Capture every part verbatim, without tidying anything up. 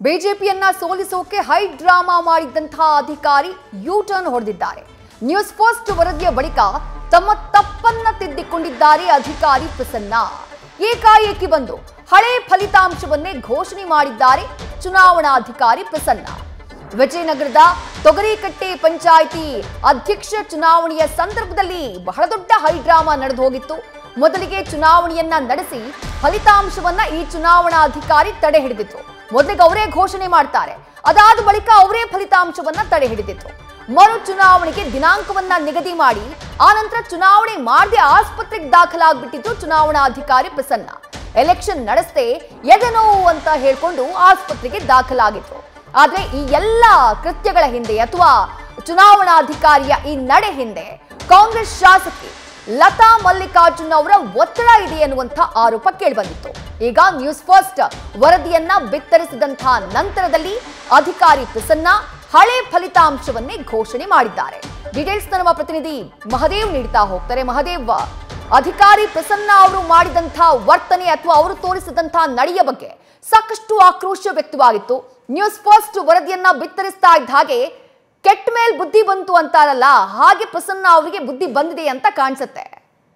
ಬಿಜೆಪಿಯನ್ನ ಸೋಲಿಸೋಕೆ high drama ಮಾಡಿದಂತಹ ಅಧಿಕಾರಿ U turn ಹೊಡೆದಿದ್ದಾರೆ. ನ್ಯೂಸ್ ಫಸ್ಟ್ ವರದಿಯ ಬಳಿಕ ತಮ್ಮ ತಪ್ಪನ್ನ ತಿದ್ದಿಕೊಂಡಿದ್ದಾರೆ ಅಧಿಕಾರಿ ಪ್ರಸನ್ನ. ಏಕಾಏಕಿ ಬಂದು ಹಳೆ ಫಲಿತಾಂಶವನ್ನೇ ಘೋಷಣೆ ಮಾಡಿದ್ದಾರೆ ಚುನಾವಣಾಧಿಕಾರಿ ಪ್ರಸನ್ನ. ವಿಜಯನಗರದ ತೊಗರಿಕಟ್ಟೆ ಪಂಚಾಯಿತಿ ಅಧ್ಯಕ್ಷ ಚುನಾವಣೆಯ ಸಂದರ್ಭದಲ್ಲಿ ಬಹಳ ದೊಡ್ಡ ಹೈ ಡ್ರಾಮಾ ನಡೆದು ಹೋಗಿತ್ತು. ಮೊದಲಿಗೆ ಚುನಾವಣೆಯನ್ನ ನಡೆಸಿ ಫಲಿತಾಂಶವನ್ನ ಈ ಚುನಾವಣಾಧಿಕಾರಿ ತಡೆ ಹಿಡಿದಿತ್ತು. ಮೊದಲಿಗೆ ಅವರೇ ಘೋಷಣೆ ಮಾಡ್ತಾರೆ, ಅದಾದ ಬಳಿಕ ಅವರೇ ಫಲಿತಾಂಶವನ್ನ ತಡೆ ಹಿಡಿದಿತ್ತು. ಮರು ಚುನಾವಣೆಗೆ ದಿನಾಂಕವನ್ನ ನಿಗದಿ ಮಾಡಿ ಆ ನಂತರ ಚುನಾವಣೆ ಮಾಡದೆ ಆಸ್ಪತ್ರೆಗೆ ದಾಖಲಾಗ್ಬಿಟ್ಟಿತ್ತು ಚುನಾವಣಾಧಿಕಾರಿ ಪ್ರಸನ್ನ. ಎಲೆಕ್ಷನ್ ನಡೆಸದೆ ಎದೆನೋವು ಅಂತ ಹೇಳ್ಕೊಂಡು ಆಸ್ಪತ್ರೆಗೆ ದಾಖಲಾಗಿತ್ತು. ಆದ್ರೆ ಈ ಎಲ್ಲ ಕೃತ್ಯಗಳ ಹಿಂದೆ ಅಥವಾ ಚುನಾವಣಾಧಿಕಾರಿಯ ಈ ನಡೆ ಹಿಂದೆ ಕಾಂಗ್ರೆಸ್ ಶಾಸಕಿ ಲತಾ ಮಲ್ಲಿಕಾರ್ಜುನ್ ಅವರ ಒತ್ತಡ ಇದೆ ಎನ್ನುವಂಥ ಆರೋಪ ಕೇಳಿಬಂದಿತ್ತು. ಈಗ ನ್ಯೂಸ್ ಫಸ್ಟ್ ವರದಿಯನ್ನ ಬಿತ್ತರಿಸಿದಂತಹ ನಂತರದಲ್ಲಿ ಅಧಿಕಾರಿ ಪ್ರಸನ್ನ ಹಳೆ ಫಲಿತಾಂಶವನ್ನೇ ಘೋಷಣೆ ಮಾಡಿದ್ದಾರೆ. ಡೀಟೇಲ್ಸ್ ನಮ್ಮ ಪ್ರತಿನಿಧಿ ಮಹದೇವ್ ನೀಡ್ತಾ ಹೋಗ್ತಾರೆ. ಮಹದೇವ್, ಅಧಿಕಾರಿ ಪ್ರಸನ್ನ ಅವರು ಮಾಡಿದಂತಹ ವರ್ತನೆ ಅಥವಾ ಅವರು ತೋರಿಸಿದಂತಹ ನಡೆಯ ಬಗ್ಗೆ ಸಾಕಷ್ಟು ಆಕ್ರೋಶ ವ್ಯಕ್ತವಾಗಿತ್ತು. ನ್ಯೂಸ್ ಫಸ್ಟ್ ವರದಿಯನ್ನ ಬಿತ್ತರಿಸ್ತಾ ಇದ್ದ ಹಾಗೆ ಕೆಟ್ಟ ಮೇಲ್ ಬುದ್ಧಿ ಬಂತು ಅಂತಾರಲ್ಲ, ಹಾಗೆ ಪ್ರಸನ್ನ ಅವರಿಗೆ ಬುದ್ಧಿ ಬಂದಿದೆ ಅಂತ ಕಾಣಿಸುತ್ತೆ.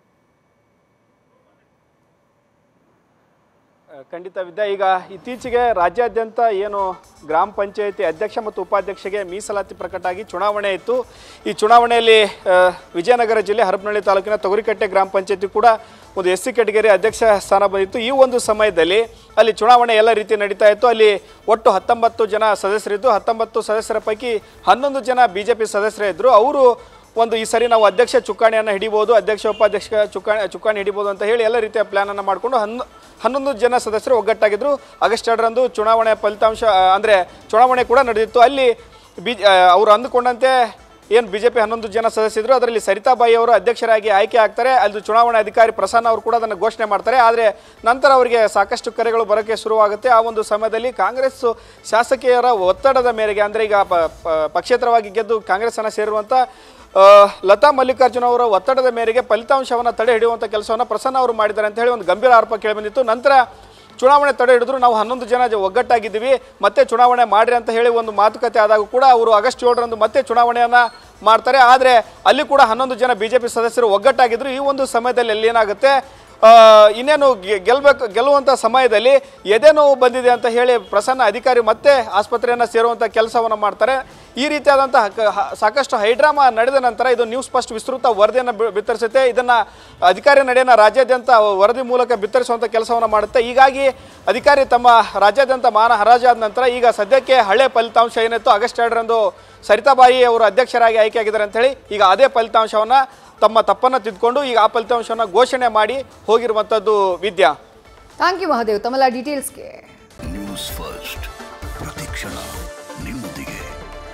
ಖಂಡಿತ ವಿದ್ಯಾ, ಈಗ ಇತ್ತೀಚೆಗೆ ರಾಜ್ಯಾದ್ಯಂತ ಏನು ಗ್ರಾಮ ಪಂಚಾಯತಿ ಅಧ್ಯಕ್ಷ ಮತ್ತು ಉಪಾಧ್ಯಕ್ಷಗೆ ಮೀಸಲಾತಿ ಪ್ರಕಟ ಆಗಿ ಚುನಾವಣೆ ಇತ್ತು. ಈ ಚುನಾವಣೆಯಲ್ಲಿ ವಿಜಯನಗರ ಜಿಲ್ಲೆ ಹರಪನಹಳ್ಳಿ ತಾಲೂಕಿನ ತೊಗರಿಕಟ್ಟೆ ಗ್ರಾಮ ಪಂಚಾಯತಿ ಕೂಡ ಒಂದು ಎಸ್ ಸಿ ಕೆಟಗರಿ ಅಧ್ಯಕ್ಷ ಸ್ಥಾನ ಬಂದಿತ್ತು. ಈ ಒಂದು ಸಮಯದಲ್ಲಿ ಅಲ್ಲಿ ಚುನಾವಣೆ ಎಲ್ಲ ರೀತಿ ನಡೀತಾ ಇತ್ತು. ಅಲ್ಲಿ ಒಟ್ಟು ಹತ್ತೊಂಬತ್ತು ಜನ ಸದಸ್ಯರಿದ್ದು, ಹತ್ತೊಂಬತ್ತು ಸದಸ್ಯರ ಪೈಕಿ ಹನ್ನೊಂದು ಜನ ಬಿ ಜೆ ಪಿ ಸದಸ್ಯರೇ ಇದ್ದರು. ಅವರು ಒಂದು ಈ ಸರಿ ನಾವು ಅಧ್ಯಕ್ಷ ಚುಕ್ಕಾಣಿಯನ್ನು ಹಿಡಿಬೋದು, ಅಧ್ಯಕ್ಷ ಉಪಾಧ್ಯಕ್ಷ ಚುಕ್ಕಾಣಿ ಚುಕ್ಕಾಣಿ ಹಿಡಿಬೋದು ಅಂತ ಹೇಳಿ ಎಲ್ಲ ರೀತಿಯ ಪ್ಲ್ಯಾನನ್ನು ಮಾಡಿಕೊಂಡು ಹನ್ನೊ ಹನ್ನೊಂದು ಜನ ಸದಸ್ಯರು ಒಗ್ಗಟ್ಟಾಗಿದ್ದರು. ಆಗಸ್ಟ್ ಎರಡರಂದು ಚುನಾವಣೆ ಫಲಿತಾಂಶ ಅಂದರೆ ಚುನಾವಣೆ ಕೂಡ ನಡೆದಿತ್ತು. ಅಲ್ಲಿ ಬಿ ಅವರು ಅಂದುಕೊಂಡಂತೆ ಏನು ಬಿ ಜೆ ಪಿ ಹನ್ನೊಂದು ಜನ ಸದಸ್ಯರು, ಅದರಲ್ಲಿ ಸರಿತಾಬಾಯಿ ಅವರು ಅಧ್ಯಕ್ಷರಾಗಿ ಆಯ್ಕೆ ಆಗ್ತಾರೆ. ಅಲ್ಲಿ ಚುನಾವಣಾ ಅಧಿಕಾರಿ ಪ್ರಸನ್ನ ಅವರು ಕೂಡ ಅದನ್ನು ಘೋಷಣೆ ಮಾಡ್ತಾರೆ. ಆದರೆ ನಂತರ ಅವರಿಗೆ ಸಾಕಷ್ಟು ಕರೆಗಳು ಬರೋಕ್ಕೆ ಶುರುವಾಗುತ್ತೆ. ಆ ಒಂದು ಸಮಯದಲ್ಲಿ ಕಾಂಗ್ರೆಸ್ ಶಾಸಕಿಯರ ಒತ್ತಡದ ಮೇರೆಗೆ, ಅಂದರೆ ಈಗ ಪಕ್ಷೇತರವಾಗಿ ಗೆದ್ದು ಕಾಂಗ್ರೆಸ್ಸನ್ನು ಸೇರುವಂಥ ಲತಾ ಮಲ್ಲಿಕಾರ್ಜುನ್ ಅವರ ಒತ್ತಡದ ಮೇರೆಗೆ ಫಲಿತಾಂಶವನ್ನು ತಡೆ ಹಿಡಿಯುವಂಥ ಕೆಲಸವನ್ನು ಪ್ರಸನ್ನ ಅವರು ಮಾಡಿದ್ದಾರೆ ಅಂತ ಹೇಳಿ ಒಂದು ಗಂಭೀರ ಆರೋಪ ಕೇಳಿಬಂದಿತ್ತು. ನಂತರ ಚುನಾವಣೆ ತಡೆ ಹಿಡಿದ್ರು, ನಾವು ಹನ್ನೊಂದು ಜನ ಒಗ್ಗಟ್ಟಾಗಿದ್ದೀವಿ, ಮತ್ತೆ ಚುನಾವಣೆ ಮಾಡಿರಿ ಅಂತ ಹೇಳಿ ಒಂದು ಮಾತುಕತೆ ಆದಾಗ ಕೂಡ ಅವರು ಆಗಸ್ಟ್ ಏಳರಂದು ಮತ್ತೆ ಚುನಾವಣೆಯನ್ನು ಮಾಡ್ತಾರೆ. ಆದರೆ ಅಲ್ಲಿ ಕೂಡ ಹನ್ನೊಂದು ಜನ ಬಿ ಜೆ ಪಿ ಸದಸ್ಯರು ಒಗ್ಗಟ್ಟಾಗಿದ್ದರು. ಈ ಒಂದು ಸಮಯದಲ್ಲಿ ಅಲ್ಲಿ ಏನಾಗುತ್ತೆ, ಇನ್ನೇನು ಗೆಲ್ಲಬೇಕು ಗೆಲ್ಲುವಂಥ ಸಮಯದಲ್ಲಿ ಎದೆನೋವು ಬಂದಿದೆ ಅಂತ ಹೇಳಿ ಪ್ರಸನ್ನ ಅಧಿಕಾರಿ ಮತ್ತೆ ಆಸ್ಪತ್ರೆಯನ್ನು ಸೇರುವಂಥ ಕೆಲಸವನ್ನು ಮಾಡ್ತಾರೆ. ಈ ರೀತಿಯಾದಂತಹ ಸಾಕಷ್ಟು ಹೈಡ್ರಾಮಾ ನಡೆದ ನಂತರ ಇದು ನ್ಯೂಸ್ ಫಸ್ಟ್ ವಿಸ್ತೃತ ವರದಿಯನ್ನು ಬಿತ್ತರಿಸುತ್ತೆ. ಇದನ್ನು ಅಧಿಕಾರಿ ನಡೆಯನ್ನು ರಾಜ್ಯಾದ್ಯಂತ ವರದಿ ಮೂಲಕ ಬಿತ್ತರಿಸುವಂಥ ಕೆಲಸವನ್ನು ಮಾಡುತ್ತೆ. ಹೀಗಾಗಿ ಅಧಿಕಾರಿ ತಮ್ಮ ರಾಜ್ಯಾದ್ಯಂತ ಮಾನ ಹರಾಜಾದ ನಂತರ ಈಗ ಸದ್ಯಕ್ಕೆ ಹಳೆ ಫಲಿತಾಂಶ ಏನಿತ್ತು ಆಗಸ್ಟ್ ಎರಡರಂದು ಸರಿತಾಬಾಯಿ ಅವರು ಅಧ್ಯಕ್ಷರಾಗಿ ಆಯ್ಕೆಯಾಗಿದ್ದಾರೆ ಅಂಥೇಳಿ ಈಗ ಅದೇ ಫಲಿತಾಂಶವನ್ನು ತಮ್ಮ ತಪ್ಪನ್ನು ತಿದ್ದುಕೊಂಡು ಈಗ ಆ ಫಲಿತಾಂಶವನ್ನು ಘೋಷಣೆ ಮಾಡಿ ಹೋಗಿರುವಂಥದ್ದು ವಿದ್ಯಾ. ಥ್ಯಾಂಕ್ ಯು ಮಹದೇವ್ ತಮ್ಮೆಲ್ಲ ಡೀಟೇಲ್ಸ್ಗೆ. ನ್ಯೂಸ್ ಫಸ್ಟ್ ಪ್ರತಿಕ್ಷಣ ನಿಮ್ಮೊಂದಿಗೆ.